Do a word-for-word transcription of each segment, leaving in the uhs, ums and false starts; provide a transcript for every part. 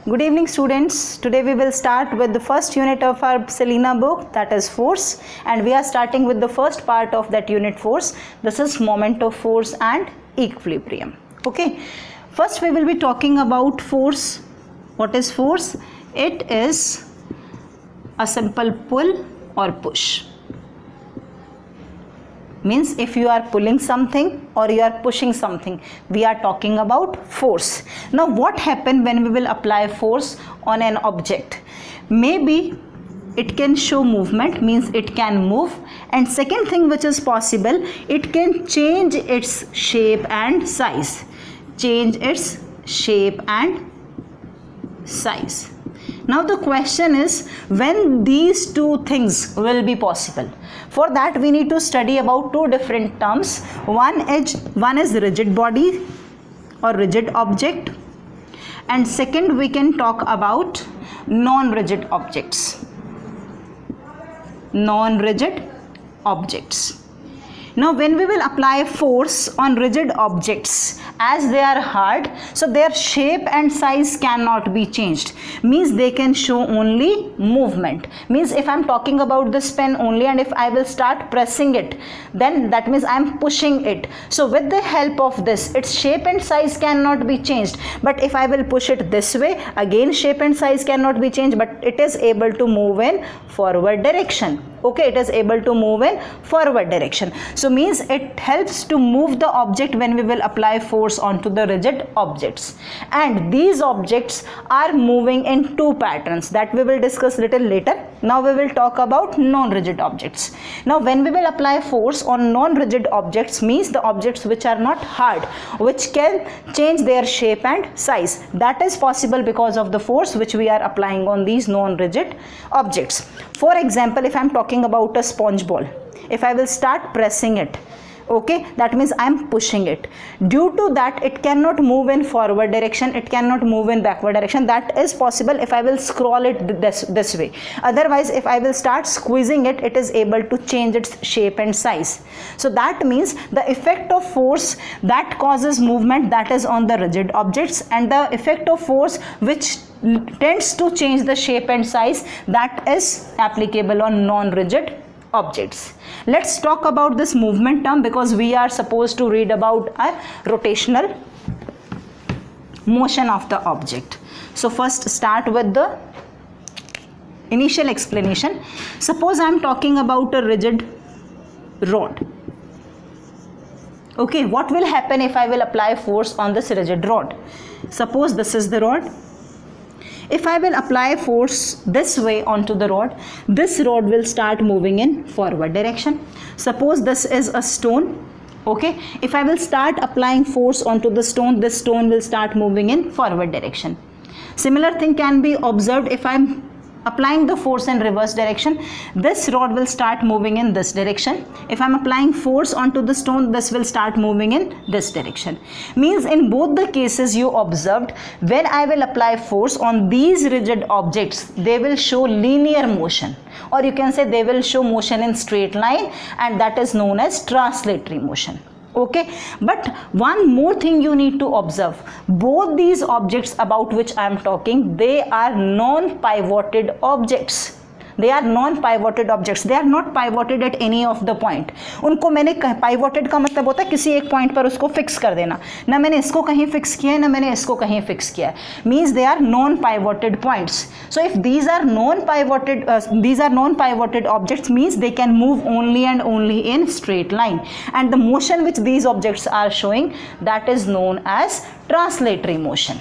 Good evening students. Today we will start with the first unit of our Selena book, that is force, and we are starting with the first part of that unit, force. This is moment of force and equilibrium. Okay, first we will be talking about force. What is force? It is a simple pull or push. Means if you are pulling something or you are pushing something, we are talking about force. Now what happens when we will apply force on an object? Maybe it can show movement, means it can move, and second thing which is possible, it can change its shape and size. Change its shape and size. Now the question is, when these two things will be possible? For that we need to study about two different terms. One is, one is rigid body or rigid object, and second we can talk about non-rigid objects. Non-rigid objects. Now when we will apply force on rigid objects, as they are hard, so their shape and size cannot be changed, means they can show only movement. Means if I am talking about this pen only, and if I will start pressing it, then that means I am pushing it. So with the help of this, its shape and size cannot be changed. But if I will push it this way, again shape and size cannot be changed, but it is able to move in forward direction. Okay, it is able to move in forward direction. So means it helps to move the object when we will apply force onto the rigid objects. And these objects are moving in two patterns that we will discuss little later. Now we will talk about non-rigid objects. Now when we will apply force on non-rigid objects, means the objects which are not hard, which can change their shape and size. That is possible because of the force which we are applying on these non-rigid objects. For example, if I am talking about a sponge ball, if I will start pressing it, okay, that means I am pushing it. Due to that, it cannot move in forward direction, it cannot move in backward direction. That is possible if I will scroll it this, this way. Otherwise, if I will start squeezing it, it is able to change its shape and size. So that means the effect of force that causes movement, that is on the rigid objects, and the effect of force which tends to change the shape and size, that is applicable on non-rigid objects. Let's talk about this movement term, because we are supposed to read about a rotational motion of the object. So first start with the initial explanation. Suppose I am talking about a rigid rod. Okay, what will happen if I will apply force on this rigid rod? Suppose this is the rod. If I will apply force this way onto the rod, this rod will start moving in forward direction. Suppose this is a stone. Okay, if I will start applying force onto the stone, this stone will start moving in forward direction. Similar thing can be observed if I am applying the force in reverse direction. This rod will start moving in this direction. If I am applying force onto the stone, this will start moving in this direction. Means in both the cases you observed, when I will apply force on these rigid objects, they will show linear motion, or you can say they will show motion in straight line, and that is known as translatory motion. Okay, but one more thing you need to observe, both these objects about which I am talking, they are non-pivoted objects. They are non-pivoted objects. They are not pivoted at any of the point. उनको मैंने pivoted का मतलब होता है किसी एक point पर उसको fix कर देना. ना मैंने इसको कहीं fix किया है, ना मैंने इसको कहीं fix किया है. Means they are non-pivoted points. So if these are non-pivoted, uh, these are non-pivoted objects, means they can move only and only in straight line. And the motion which these objects are showing, that is known as translatory motion.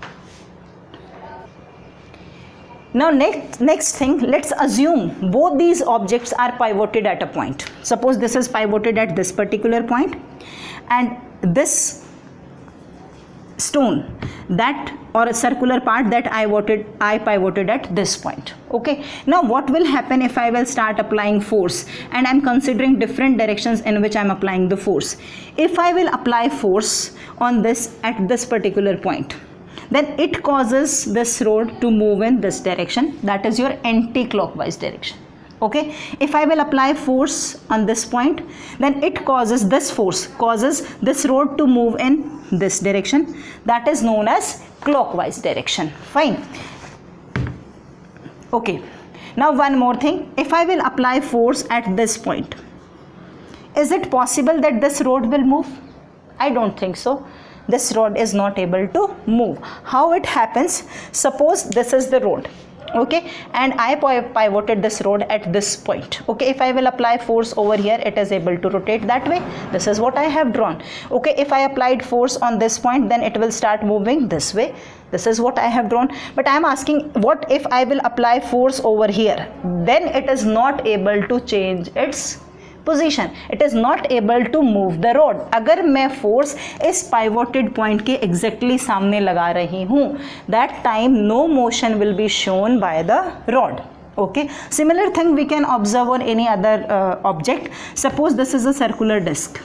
Now next, next thing, let's assume both these objects are pivoted at a point. Suppose this is pivoted at this particular point, and this stone, that or a circular part, that I pivoted, I pivoted at this point. Okay. Now what will happen if I will start applying force, and I am considering different directions in which I am applying the force. If I will apply force on this at this particular point, then it causes this rod to move in this direction, that is your anti-clockwise direction. Okay, if I will apply force on this point, then it causes this force causes this rod to move in this direction, that is known as clockwise direction. Fine. Okay. Now one more thing. If I will apply force at this point, is it possible that this rod will move? I don't think so. This rod is not able to move. How it happens? Suppose this is the rod, okay, and I pivoted this rod at this point. Okay, if I will apply force over here, it is able to rotate that way. This is what I have drawn. Okay, if I applied force on this point, then it will start moving this way. This is what I have drawn. But I am asking, what if I will apply force over here? Then it is not able to change its position. It is not able to move the rod. अगर मैं force इस pivoted point के exactly सामने लगा रही हूँ, that time no motion will be shown by the rod. Okay. Similar thing we can observe on any other uh, object. Suppose this is a circular disc.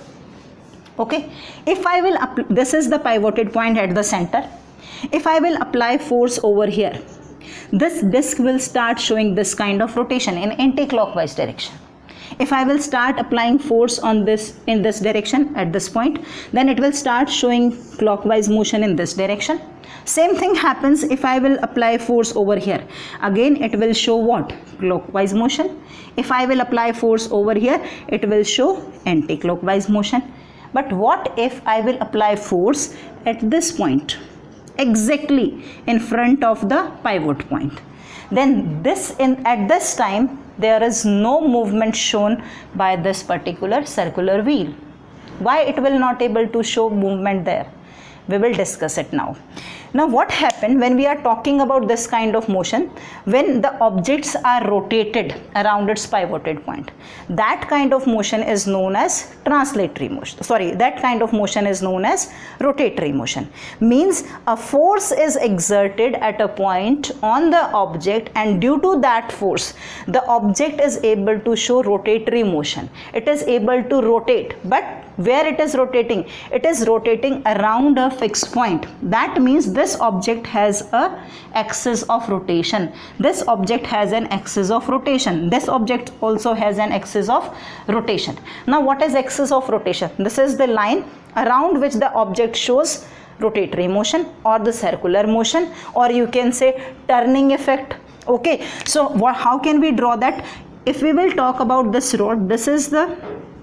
Okay. If I will, this is the pivoted point at the center. If I will apply force over here, this disc will start showing this kind of rotation in anti-clockwise direction. If I will start applying force on this in this direction at this point, then it will start showing clockwise motion in this direction. Same thing happens if I will apply force over here. Again it will show what? Clockwise motion. If I will apply force over here, it will show anti-clockwise motion. But what if I will apply force at this point, exactly in front of the pivot point? Then this in at this time there is no movement shown by this particular circular wheel. Why it will not able to show movement there? We will discuss it now. Now what happened when we are talking about this kind of motion? When the objects are rotated around its pivoted point, that kind of motion is known as translatory motion. Sorry, that kind of motion is known as rotatory motion. Means a force is exerted at a point on the object, and due to that force, the object is able to show rotatory motion. It is able to rotate, but where it is rotating? It is rotating around a fixed point. That means this object has a axis of rotation. This object has an axis of rotation. This object also has an axis of rotation. Now what is axis of rotation? This is the line around which the object shows rotatory motion or the circular motion, or you can say turning effect. Okay, so what, how can we draw that? If we will talk about this rod, this is the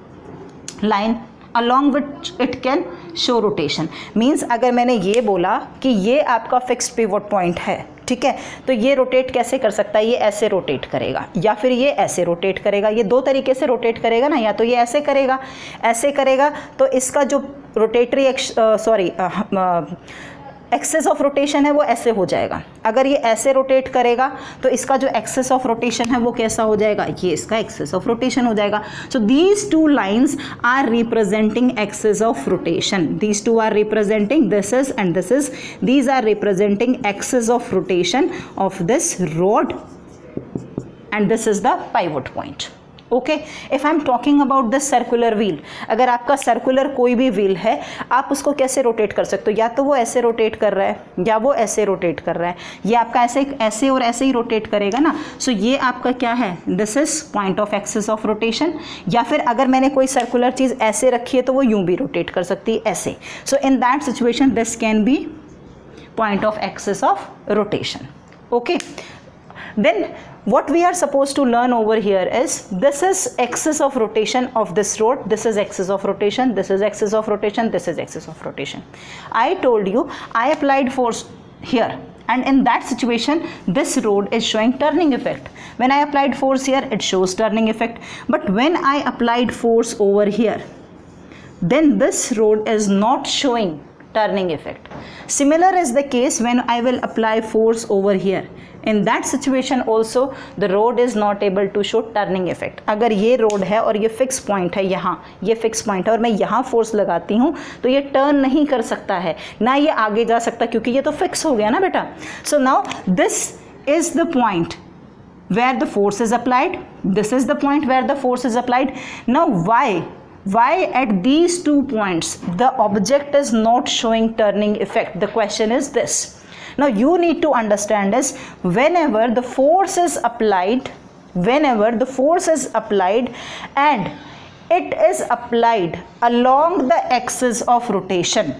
line along which it can show rotation. Means अगर मैंने ये बोला कि ये आपका fixed pivot point है, ठीक है, तो ये रोटेट कैसे कर सकता है? ये ऐसे रोटेट करेगा या फिर ये ऐसे रोटेट करेगा. ये दो तरीके से रोटेट करेगा ना, या तो ये ऐसे करेगा, ऐसे करेगा, तो इसका जो rotatory sorry axis of rotation है वो ऐसे हो जाएगा. अगर ये ऐसे रोटेट करेगा तो इसका जो एक्सेस ऑफ रोटेशन है वो कैसा हो जाएगा? ये इसका एक्सेस ऑफ रोटेशन हो जाएगा. So these two lines are representing axis of rotation. These two are representing, this is and this is, these are representing axis of rotation of this rod, and this is the pivot point. Okay, if I am talking about this circular wheel, अगर आपका circular कोई भी wheel है, आप उसको कैसे rotate कर सकते हो? या तो वो ऐसे रोटेट कर रहा है या वो ऐसे रोटेट कर रहा है. ये आपका ऐसे ऐसे और ऐसे ही रोटेट करेगा ना. सो so ये आपका क्या है? This is point of axis of rotation. या फिर अगर मैंने कोई सर्कुलर चीज़ ऐसे रखी है तो वो यूं भी रोटेट कर सकती है ऐसे. So in that situation this can be point of axis of rotation. Okay, then what we are supposed to learn over here is, this is axis of rotation of this rod, this is axis of rotation, this is axis of rotation, this is axis of rotation. I told you I applied force here, and in that situation this rod is showing turning effect. When I applied force here, it shows turning effect. But when I applied force over here, then this rod is not showing turning effect. Similar is the case when I will apply force over here. In that situation also the rod is not able to show turning effect. अगर ये road है और ये fix point है, यहाँ ये fix point है और मैं यहाँ फोर्स लगाती हूँ, तो ये टर्न नहीं कर सकता है, ना ये आगे जा सकता, क्योंकि ये तो फिक्स हो गया ना बेटा. So now this is the point where the force is applied. This is the point where the force is applied. Now why why at these two points the object is not showing turning effect? The question is this. Now you need to understand is, whenever the force is applied, whenever the force is applied and it is applied along the axis of rotation,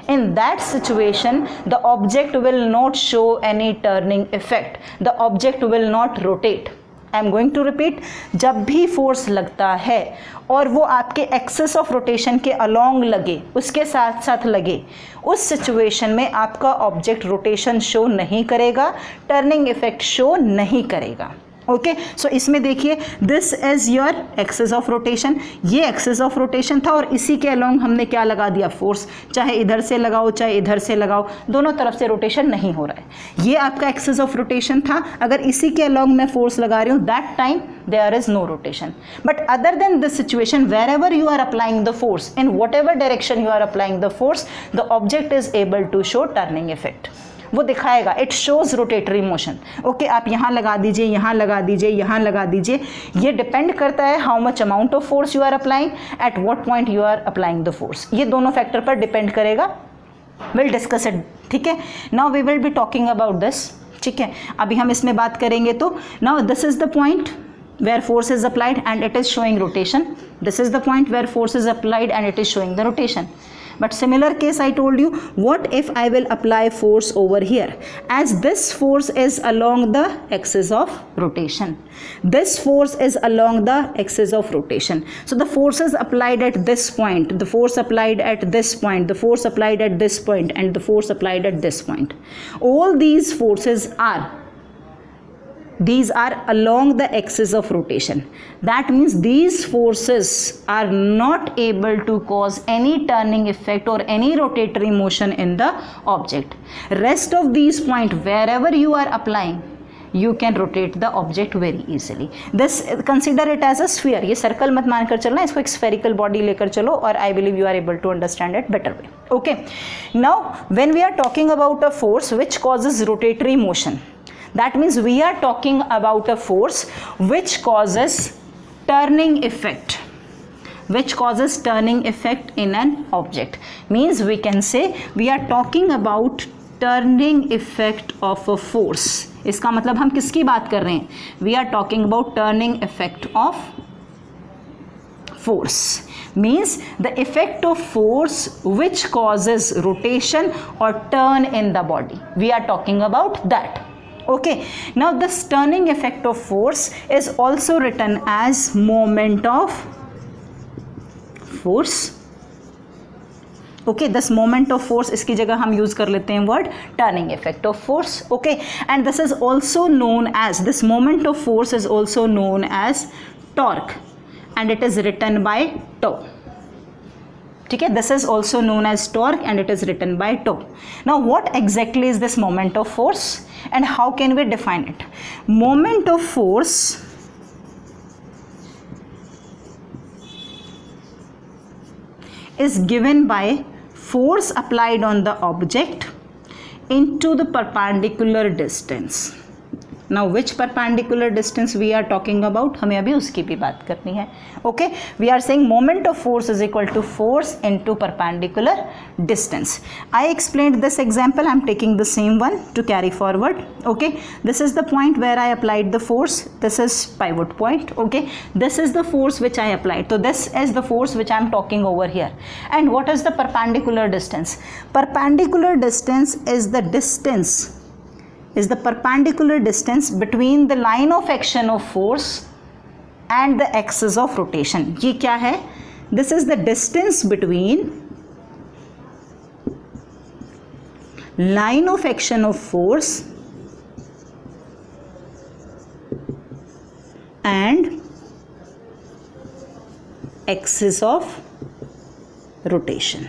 In that situation, the object will not show any turning effect. The object will not rotate. I am going to repeat. जब भी force लगता है और वो आपके axis of rotation के along लगे, उसके साथ साथ लगे, उस सिचुएशन में आपका ऑब्जेक्ट रोटेशन शो नहीं करेगा, टर्निंग इफेक्ट शो नहीं करेगा. ओके, सो इसमें देखिए, this is your axis of rotation. ये एक्सिस ऑफ रोटेशन था और इसी के अलोंग हमने क्या लगा दिया, फोर्स. चाहे इधर से लगाओ चाहे इधर से लगाओ, दोनों तरफ से रोटेशन नहीं हो रहा है. ये आपका एक्सिस ऑफ रोटेशन था. अगर इसी के अलोंग मैं फोर्स लगा रही हूँ, that time there is no rotation. But other than this situation, wherever you are applying the force, in whatever direction you are applying the force, the object is able to show turning effect. वो दिखाएगा, it shows rotatory motion. Okay, आप यहाँ लगा दीजिए, यहाँ लगा दीजिए, यहाँ लगा दीजिए. ये डिपेंड करता है how much amount of force you are applying, at what point you are applying the force. ये दोनों फैक्टर पर डिपेंड करेगा. Will discuss it. ठीक है, now we will be talking about this. ठीक है, अभी हम इसमें बात करेंगे. तो now this is the point where force is applied and it is showing rotation. This is the point where force is applied and it is showing the rotation. But similar case I told you, what if I will apply force over here, as this force is along the axis of rotation. This force is along the axis of rotation. So the force is applied at this point, the force applied at this point, the force applied at this point, and the force applied at this point. All these forces are These are along the axis of rotation. That means these forces are not able to cause any turning effect or any rotatory motion in the object. Rest of these points, wherever you are applying, you can rotate the object very easily. This, consider it as a sphere. ये circle मत मानकर चलना, इसको एक spherical body लेकर चलो, और I believe you are able to understand it better way. Okay. Now, when we are talking about a force which causes rotatory motion, that means we are talking about a force which causes turning effect, which causes turning effect in an object. Means we can say we are talking about turning effect of a force. इसका मतलब हम किसकी बात कर रहे हैं? We are talking about turning effect of force. Means the effect of force which causes rotation or turn in the body. We are talking about that. Okay, now this turning effect of force is also written as moment of force. Okay, this moment of force, इसकी जगह हम use कर लेते हैं word turning effect of force. Okay, and this is also known as, this moment of force is also known as torque, and it is written by tau. ठीक है, this is also known as torque and it is written by tau. Now what exactly is this moment of force and how can we define it? Moment of force is given by force applied on the object into the perpendicular distance. Now which perpendicular distance we are talking about, हमें अभी उसकी भी बात करनी है. Okay, we are saying moment of force is equal to force into perpendicular distance. I explained this example, I am taking the same one to carry forward. Okay, this is the point where I applied the force, this is pivot point. Okay, this is the force which I applied, so this is the force which I am talking over here. And what is the perpendicular distance? Perpendicular distance is the distance is the perpendicular distance between the line of action of force and the axis of rotation. ये क्या है? This is the distance between line of action of force and axis of rotation.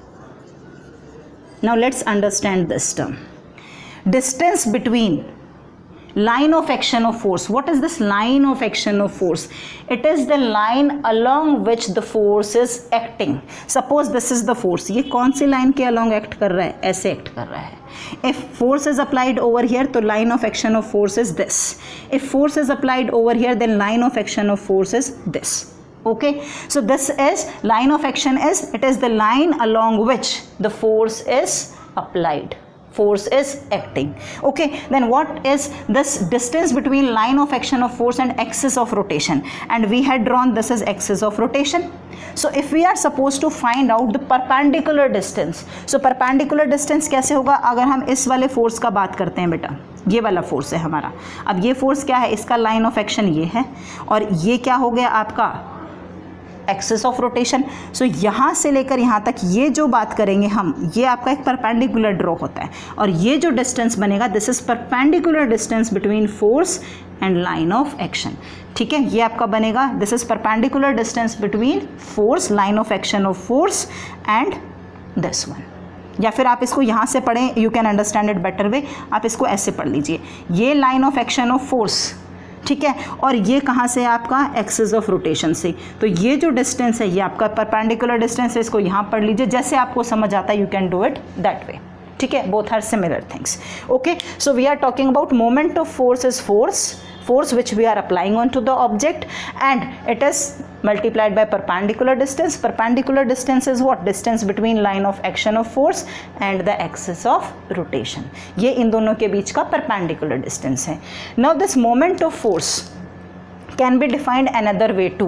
Now let's understand this term. Distance between line of action of force. What is this line of action of force? It is the line along which the force is acting. Suppose this is the force. ये कौन सी line के along act कर रहा है? ऐसे act कर रहा है. If force is applied over here, तो line of action of force is this. If force is applied over here, then line of action of force is this. Okay, so this is line of action is, it is the line along which the force is applied. force is acting. Okay, then what is this distance between line of action of force and axis of rotation? And we had drawn this as axis of rotation. So if we are supposed to find out the perpendicular distance, so perpendicular distance कैसे होगा? अगर हम इस वाले force का बात करते हैं बेटा, ये वाला फोर्स है हमारा, अब ये फोर्स क्या है? इसका लाइन ऑफ एक्शन ये है और ये क्या हो गया आपका एक्सिस ऑफ रोटेशन. सो यहाँ से लेकर यहाँ तक ये जो बात करेंगे हम, ये आपका एक परपेंडिकुलर ड्रॉ होता है और ये जो डिस्टेंस बनेगा this is perpendicular distance between force and line of action. ठीक है, ये आपका बनेगा this is perpendicular distance between force, line of action of force and this one. या फिर आप इसको यहाँ से पढ़ें, you can understand it better way, आप इसको ऐसे पढ़ लीजिए, ये line of action of force, ठीक है, और ये कहाँ से आपका एक्सिस ऑफ रोटेशन से. तो ये जो डिस्टेंस है ये आपका परपेंडिकुलर डिस्टेंस है, इसको यहाँ पढ़ लीजिए, जैसे आपको समझ आता है you can do it that way. ठीक है, both are similar things. Okay, so we are talking about moment of force is force force which we are applying onto the object and it is multiplied by perpendicular distance. Perpendicular distance is what? Distance between line of action of force and the axis of rotation. ये इन दोनों के बीच का perpendicular distance है. Now this moment of force can be defined another way too.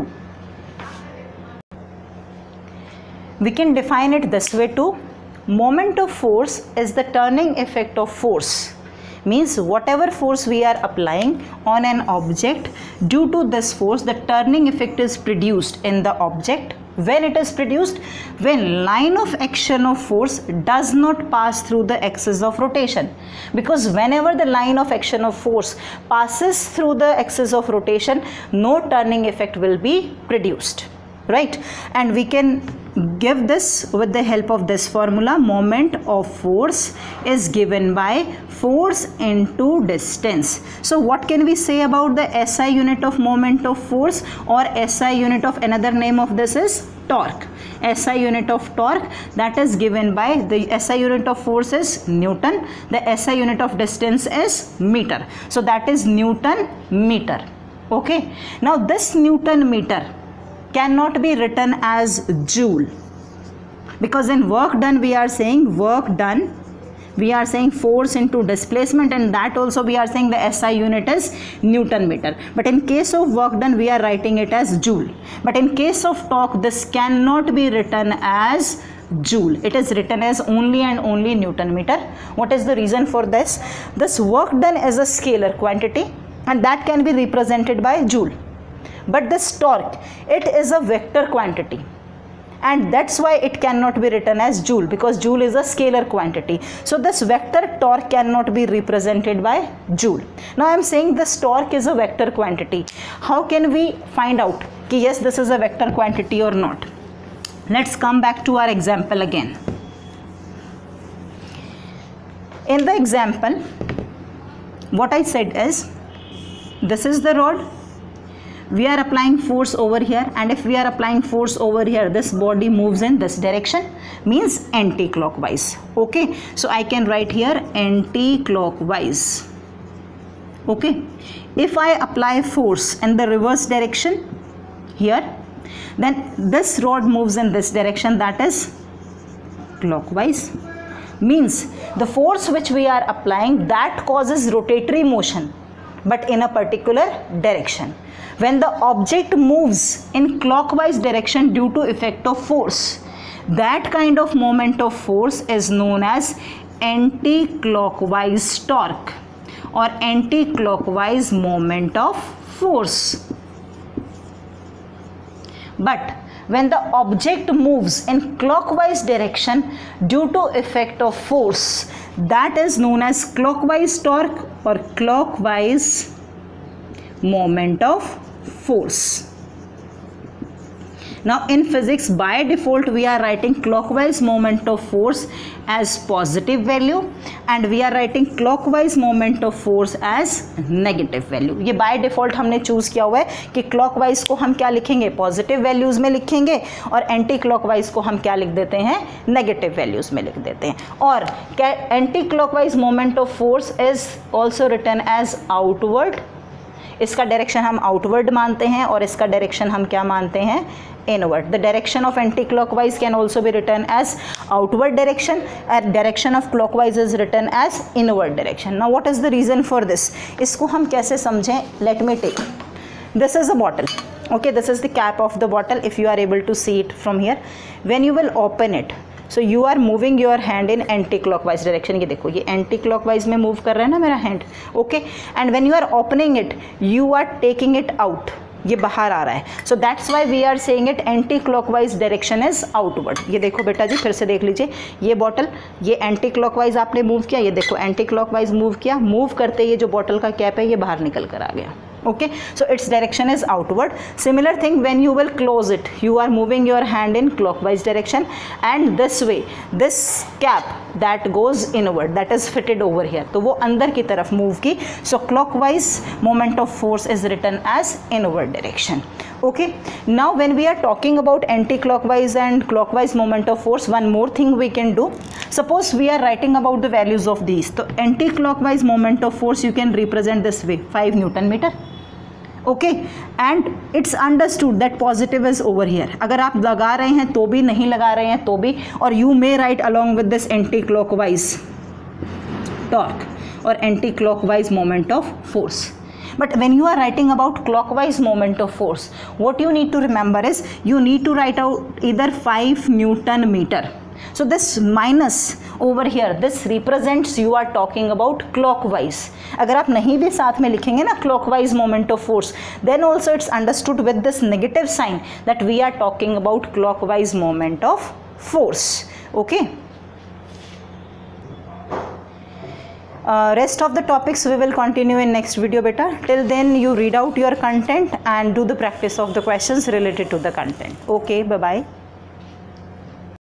We can define it this way too. Moment of force is the turning effect of force. Means whatever force we are applying on an object, due to this force the turning effect is produced in the object. When it is produced? When line of action of force does not pass through the axis of rotation. Because whenever the line of action of force passes through the axis of rotation, no turning effect will be produced. Right? And we can give this with the help of this formula. Moment of force is given by force into distance. So what can we say about the S I unit of moment of force, or S I unit of another name of this is torque. S I unit of torque, that is given by the S I unit of force is Newton, the S I unit of distance is meter. So that is Newton meter. Okay, now this Newton meter cannot be written as joule, because in work done we are saying work done, we are saying force into displacement, and that also we are saying the S I unit is Newton meter. But in case of work done we are writing it as joule. But in case of torque this cannot be written as joule, it is written as only and only Newton meter. What is the reason for this? This work done is a scalar quantity and that can be represented by joule. But this torque, it is a vector quantity, and that's why it cannot be written as joule, because joule is a scalar quantity. So this vector torque cannot be represented by joule. Now I am saying this torque is a vector quantity. How can we find out कि yes this is a vector quantity or not? Let's come back to our example again. In the example, what I said is, this is the rod, we are applying force over here, and if we are applying force over here this body moves in this direction, means anti-clockwise. Okay, so I can write here anti-clockwise. Okay, if I apply force in the reverse direction here, then this rod moves in this direction, that is clockwise. Means the force which we are applying that causes rotatory motion, but in a particular direction. When the object moves in clockwise direction due to effect of force, that kind of moment of force is known as anti-clockwise torque or anti-clockwise moment of force. But when the object moves in clockwise direction due to effect of force, that is known as clockwise torque or clockwise moment of force. Now in physics by default we are writing clockwise moment of force as positive value and we are writing clockwise moment of force as negative value. ये by default हमने choose किया हुआ है कि clockwise को हम क्या लिखेंगे, positive values में लिखेंगे, और anti clockwise को हम क्या लिख देते हैं, negative values में लिख देते हैं. और anti clockwise moment of force is also written as outward. इसका डायरेक्शन हम आउटवर्ड मानते हैं और इसका डायरेक्शन हम क्या मानते हैं, inward. The direction of anti-clockwise can also be written as outward direction, and direction of clockwise is written as inward direction. Now what is the reason for this? इसको हम कैसे समझें? Let me take. This is a bottle. Okay, this is the cap of the bottle. If you are able to see it from here, when you will open it, so you are moving your hand in anti-clockwise direction. ये देखो, ये anti-clockwise में move कर रहा है ना मेरा hand. Okay, and when you are opening it, you are taking it out. ये बाहर आ रहा है. So that's why we are saying it anti-clockwise direction is outward. ये देखो बेटा जी, फिर से देख लीजिए, ये बॉटल, ये anti-clockwise आपने मूव किया, ये देखो anti-clockwise मूव किया, मूव करते ये जो बॉटल का कैप है ये बाहर निकल कर आ गया. Okay, so its direction is outward. Similar thing, when you will close it, you are moving your hand in clockwise direction, and this way this cap that goes inward, that is fitted over here, तो वो अंदर की तरफ move की. So clockwise moment of force is written as inward direction. Okay, now when we are talking about anti-clockwise and clockwise moment of force, one more thing we can do. Suppose we are writing about the values of these. So anti-clockwise moment of force you can represent this way, five Newton meter. Okay, and it's understood that positive is over here. अगर आप लगा रहे हैं तो भी, नहीं लगा रहे हैं तो भी, और you may write along with this anti clockwise torque और anti clockwise moment of force. But when you are writing about clockwise moment of force, what you need to remember is you need to write out either five Newton meter. So this minus over here, this represents you are talking about clockwise. अगर आप नहीं भी साथ में लिखेंगे ना clockwise moment of force, then also it's understood with this negative sign that we are talking about clockwise moment of force. Okay. Uh, rest of the topics we will continue in next video beta. Till then you read out your content and do the practice of the questions related to the content. Okay, bye bye.